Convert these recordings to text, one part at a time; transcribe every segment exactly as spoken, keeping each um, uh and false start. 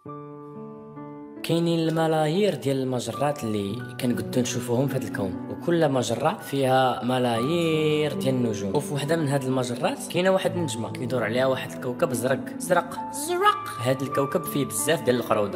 كاينين الملايير ديال المجرات اللي كنقدو نشوفوهم في هذا الكون، وكل مجرة فيها ملايير ديال النجوم. وفي وحده من هذه المجرات كاينه واحد النجمه كيدور عليها واحد الكوكب زرق زرق زرق. هذا الكوكب فيه بزاف ديال القروده.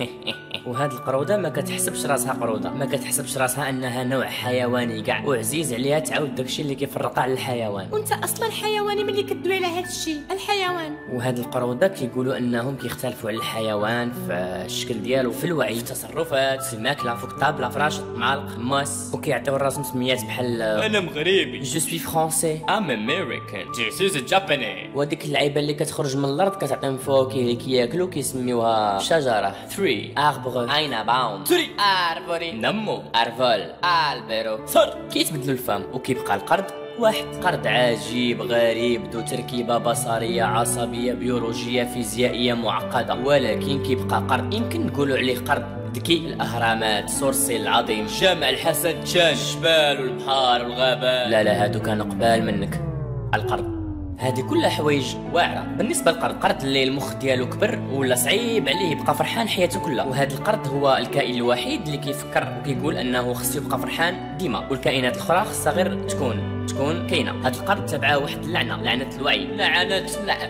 وهاد القروده ما كتحسبش راسها قروده، ما كتحسبش راسها انها نوع حيواني كاع، وعزيز عليها تعاود داكشي اللي كيفرقها على الحيوان. وانت اصلا حيواني ملي كدوي على هذا الشيء الحيوان. وهاد القروده كيقولوا انهم كيختلفوا على الحيوان في الشكل ديالو، في الوعي، في التصرفات، في الماكله، فوق الطابله، فراش، معالق، ماس، وكيعطيو راسهم سميات بحال انا مغربي، جو سوي فرونسي، ام امريكان، جيس از جاباني. وديك اللعيبه اللي كتخرج من الارض كتعطيهم فواكه كياكلوا كيسميوها شجره. ثري اربغ اين باوم ثري اربوري نمو ارفول البيرو صر. كيتبدلوا الفم وكيبقى القرد واحد. قرد عجيب غريب ذو تركيبه بصريه عصبيه بيولوجيه فيزيائيه معقده، ولكن كيبقى قرد. يمكن نقولوا عليه قرد ذكي. الاهرامات، سورسي العظيم، جامع الحسن تشان، الجبال والبحار والغابات. لا لا هادو كانوا قبال منك. القرد هذه كلها حوايج واعره بالنسبه للقرد. القرد اللي المخ ديالو كبر ولا صعيب عليه يبقى فرحان حياته كلها، وهذا القرد هو الكائن الوحيد اللي كيفكر وكيقول انه خصو يبقى فرحان ديما، والكائنات الاخرى خصها غير تكون تكون كاينه. هذا القرد تبعه واحد اللعنه، لعنه الوعي، لعنه لع...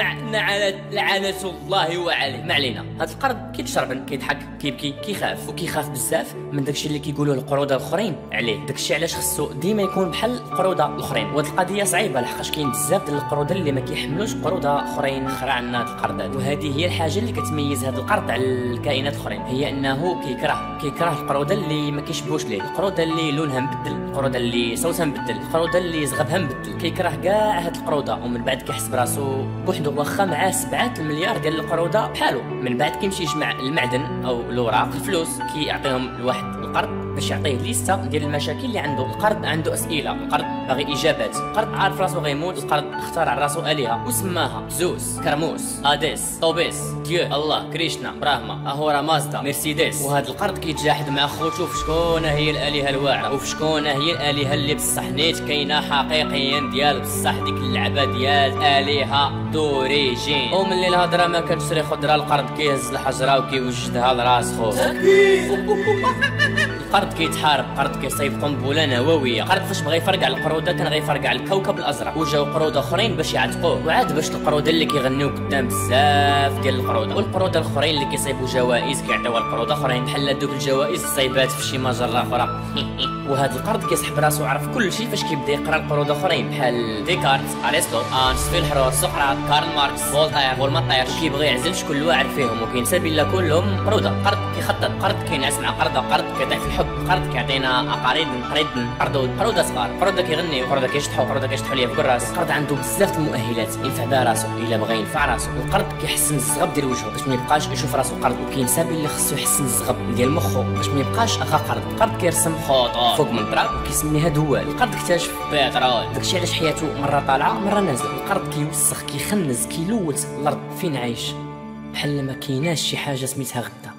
لعنه لعنه الله وعليه. ما علينا. هذا القرد كيتشربن، كيضحك، كيبكي، كيخاف، وكيخاف بزاف من داكشي اللي كيقولوا القروده الاخرين عليه. داكشي علاش خصو ديما يكون بحال القروده الاخرين. وهاد القضيه صعيبه لحقاش كاين بزاف ديال القروده اللي ما كيحملوش قروده اخرين اخرى عندنا هاد القرد هذا. وهذه هي الحاجه اللي كتميز هاد القرد على الكائنات الاخرين، هي انه كيكره كيكره القروده اللي ما كيشبهوش ليه، القروده اللي لونها مبدل، القروده اللي صوتها مبدل، القروده اللي زغبها مبدل. كيكره كاع هاد القروده، ومن بعد كيحسب راسو بوحدو واخا معاه سبعة المليار ديال القروده بحالو. من بعد كيمشي يجمع المعدن او الاوراق، الفلوس، كيعطيهم لواحد القرد باش يعطيه ليسته ديال المشاكل اللي عنده. القرد عنده اسئله، القرد باغي اجابات، القرد عارف راسو غيموت. القرد اختار على راسو الهه وسماها زوس، كرموس، اديس، طوبيس، ديو، الله، كريشنا، براهما، اهورا، مازدا، مرسيدس. وهذا القرد كيتجاحد مع خوتو في شكون هي الالهه الواعره، وفي شكون هي الالهه اللي بصح نيت كاينه حقيقيا ديال بصح، ديك اللعبه ديال الهه دوريجين. وملي الهضره ما كتشري خضره، القرد كيهز الحجره وكيوجدها لراس خو. القرد كيتحارب، القرد كيصيب قنبله نوويه. القرد فاش بغى يفرقع القروده كان غيفرقع الكوكب الازرق، وجاو قروده اخرين باش يعتقوه، وعاد باش القروده اللي كيغنيو قدام بزاف ديال القروده. والقروده الاخرين اللي كيصيبوا جوائز كيعطيوها القروده اخرين، بحال دوك الجوائز صايبات في شي مجره اخرى. وهذا القرد كيسحب راسو عرف كل شيء فاش كيبدا يقرا القروده اخرين، بحال ديكارت، ارسطو، انشفيل الحروس، سقراط، كارل ماركس، فولتاير، فولماتير. كيبغي يعزل شكون واحد فيهم وكينسى بلا كلهم قروده. قرد كيخطط، قرد كينعس مع قرده، قرد كيطيح في الحب، قرد كيعطينا اقاريد قريد قردود، قروده صغار، قروده كيغني، قروده كيشطحوا، قروده كيشطحوا ليه في الراس. القرد عنده بزاف المؤهلات ينفع بها راسو الا بغى ينفع راسو. القرد كيحسن الزغب ديال وجهه باش ما يبقاش يشوف راسو قرد، وكينسى بلي خصو يحسن الزغب ديال مخو باش ما يبقاش اخا قرد. القرد كيرسم خطوط فوق من التراب وكيسميها دوال. القرد اكتشف بترول، داكشي علاش حياته مره طالعه مره نازله. القرد كيوسخ، كيخنز، كيلوث الارض فين عايش، بحال ما كايناش شي حاجه سميتها غدا.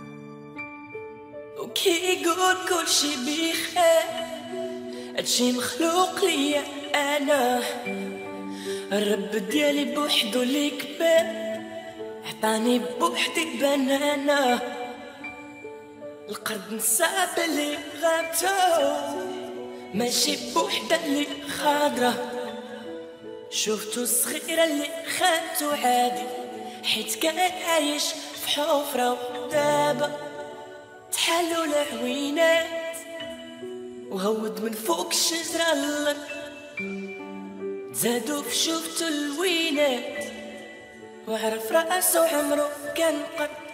وكيقول كلشي بخير، هادشي مخلوق ليا انا، الرب ديالي بوحدو اللي كبر، عطاني بوحدي بنانا. القرد نسى بلي غابتو ماشي بوحدة اللي خاضرة، شوفتو الصغيرة اللي خانتو عادي حيت كان عايش في حفرة، ودابا تحلو العوينات وهود من فوق الشجرة الارض، زادو في شوفتو الوينات وعرف راسو عمرو كان قد